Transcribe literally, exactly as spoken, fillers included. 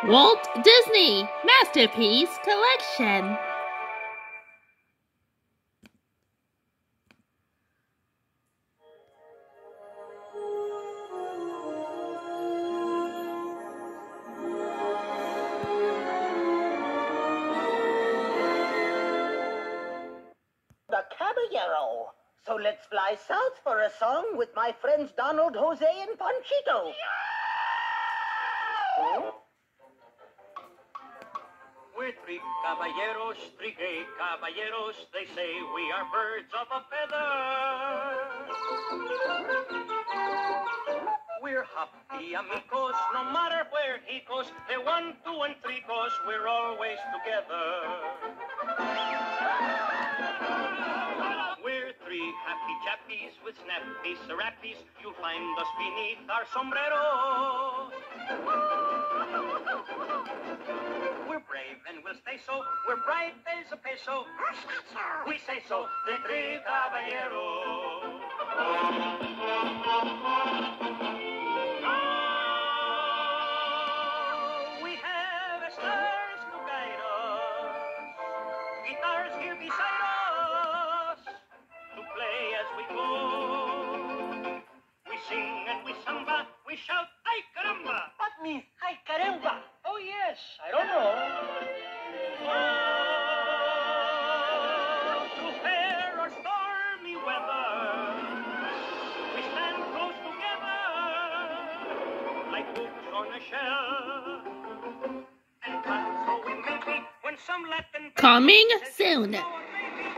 Walt Disney Masterpiece Collection. The Caballero. So let's fly south for a song with my friends Donald, Jose, and Panchito. Yeah! We're three caballeros, three gay caballeros. They say we are birds of a feather. We're happy amigos, no matter where he goes. The one, two, and three goes, we're always together. We're three happy chappies with snappy serappies. You'll find us beneath our sombreros. We're brave and we'll stay so. We're bright as a peso. We say so, the three caballeros. We have stars to guide us, guitars here beside us, to play as we go. We sing and we samba, we shout, ay caramba! What means ay caramba? Oh yes, I don't know. Oh, through fair or stormy weather, we stand close together, like books on a shelf. And that's how we may be when some Latin Coming soon.